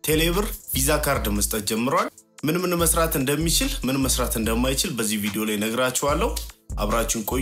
ቴሌብር ቪዛ ካርድ መስጠት ጀምሯል ምን መስራት እንደሚችል ምን መስራት እንደማይችል በዚህ ቪዲዮ ላይ ነግራችኋለሁ አብራችሁን ቆዩ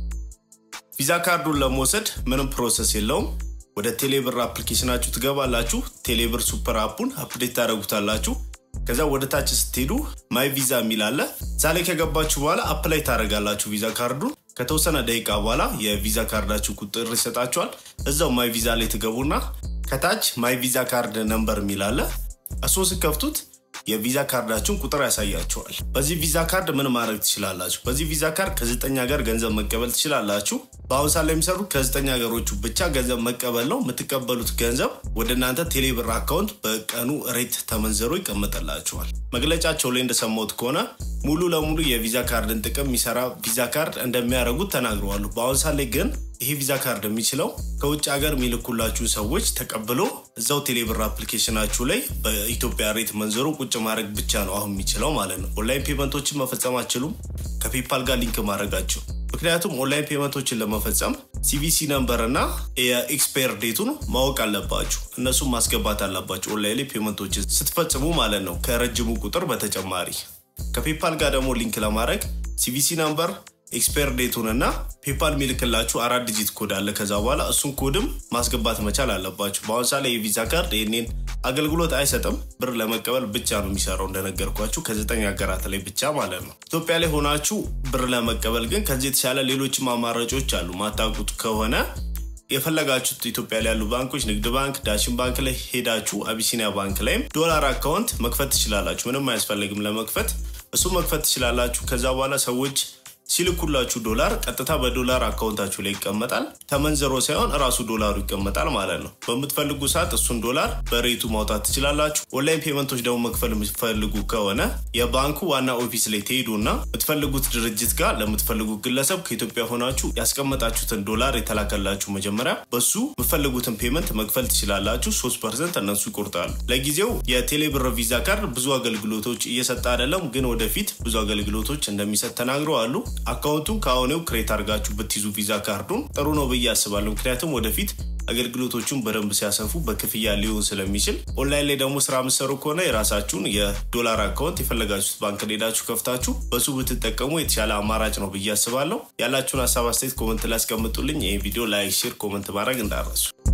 ቪዛ ካርዱን ለመውሰድ ምንም ፕሮሰስ የለውም ወደ ቴሌብር አፕሊኬሽናችሁ ትገባላችሁ ቴሌብር ሱፐር አፑን አፕዴት ታደርጉታላችሁ ከዛ ወደ ታች ስትሄዱ ማይ ቪዛ ሚላለ ዛሬ ከገባችሁ በኋላ አፕላይ ታደርጋላችሁ ቪዛ ካርዱን ከተወሰነ ደቂቃ በኋላ የቪዛ ካርዳችሁ ቁጥር ይሰጣችኋል እዛው ማይ ቪዛ ላይ ትገቡና ከታች ማይ ቪዛ ካርድ ነምበር ሚላለ እሱን ስከፍቱት የቪዛ ካርዳችሁን ቁጥር ያሳያችኋል በዚህ ቪዛ ካርድ ምን ማድረግ ትችላላችሁ በዚህ ቪዛ ካርድ ከ9 ሀገር ገንዘብ መቀበል ትችላላችሁ በአሁን ሰዓት ላይ የሚሰሩ ከ9 ሀገሮቹ ብቻ ገንዘብ መቀበል ነው የምትቀበሉት ገንዘብ ወደ እናንተ ቴሌብር አካውንት በቀኑ ሬት ተመንዝሮ ይቀመጥላችኋል መግለጫቸው ላይ እንደሰማሁት ከሆነ ሙሉ ለሙሉ የቪዛ ካርድን ጥቅም የሚሰራ ቪዛ ካርድ እንደሚያደርጉት ተናግረዋል በአሁን ሰዓት ላይ ግን ይሄ ቪዛ ካርድ የሚችለው ከውጭ ሀገር ሚልኩላችሁ ሰዎች ተቀብሎ እዛው ቴሌብር አፕሊኬሽናችሁ ላይ በኢትዮጵያ ሬት መንዘሩ ቁጭ ማድረግ ብቻ ነው አሁን የሚችለው ማለት ነው ኦንላይን ፔመንቶችን መፈጸም አትችሉም ከፔፓል ጋር ሊንክ ማድረጋችሁ ምክንያቱም ኦንላይን ፔመንቶችን ለመፈጸም ሲቪሲ ነምበር እና የኤክስፓየር ዴቱን ማወቅ አለባችሁ እነሱም ማስገባት አለባችሁ ኦንላይን ላይ ፔመንቶችን ስትፈጽሙ ማለት ነው ከረጅሙ ቁጥር በተጨማሪ ከፔፓል ጋር ደግሞ ሊንክ ለማድረግ ሲቪሲ ነምበር ኤክስፓየር ዴቱን እና ፔፓል ሚልክላችሁ 4 ዲጂት ኮድ አለ ከዛ በኋላ እሱን ኮድም ማስገባት መቻል አለባችሁ በአሁን ሰዓት ላይ የቪዛ ካርድ የኔን አገልግሎት አይሰጥም ብር ለመቀበል ብቻ ነው የሚሰራው እንደነገርኳችሁ ከ9 ሀገራት ላይ ብቻ ማለት ነው ኢትዮጵያ ላይ ሆናችሁ ብር ለመቀበል ግን ከዚህ የተሻለ ሌሎችም አማራጮች አሉ ማታውቁት ከሆነ የፈለጋችሁት ኢትዮጵያ ላይ ያሉ ባንኮች ንግድ ባንክ ዳሽን ባንክ ላይ ሄዳችሁ አቢሲኒያ ባንክ ላይ ዶላር አካውንት መክፈት ትችላላችሁ ምንም አያስፈልግም ለመክፈት እሱ መክፈት ትችላላችሁ ከዛ በኋላ ሰዎች ሲልኩላችሁ ዶላር ቀጥታ በዶላር አካውንታችሁ ላይ ይቀመጣል ተመንዝሮ ሳይሆን ራሱ ዶላሩ ይቀመጣል ማለት ነው በመትፈልጉ ሰዓት እሱን ዶላር በሬቱ ማውጣት ትችላላችሁ ኦንላይን ፔመንቶች ደግሞ መክፈል የምትፈልጉ ከሆነ የባንኩ ዋና ኦፊስ ላይ ትሄዱና የምትፈልጉት ድርጅት ጋር ለምትፈልጉ ግለሰብ ከኢትዮጵያ ሆናችሁ ያስቀመጣችሁትን ዶላር የተላከላችሁ መጀመሪያ በሱ የምትፈልጉትን ፔመንት መክፈል ትችላላችሁ 3% እነሱ ይቆርጣሉ ለጊዜው የቴሌብር ቪዛ ካርድ ብዙ አገልግሎቶች እየሰጠ አይደለም ግን ወደፊት ብዙ አገልግሎቶች እንደሚሰጥ ተናግረዋል አካውንቱን ካሁንው ክሬት አድርጋችሁ በትይዙ ቪዛ ካርዱን ጥሩ ነው ብዬ አስባለሁ ምክንያቱም ወደፊት አገልግሎቶቹን በደንብ ሲያሰፉ በክፍያ ሊሆን ስለሚችል ኦንላይን ላይ ደግሞ ስራ መስሩ ከሆነ የራሳችሁን የዶላር አካውንት የፈለጋችሁት ባንክ ሄዳችሁ ከፍታችሁ በሱ ብትጠቀሙ የተሻለ አማራጭ ነው ብዬ አስባለሁ ያላችሁን ሐሳብ አስተያየት ኮሜንት ላይ አስቀምጡልኝ ይሄ ቪዲዮ ላይክ ሼር ኮሜንት ማድረግ እንዳትረሱ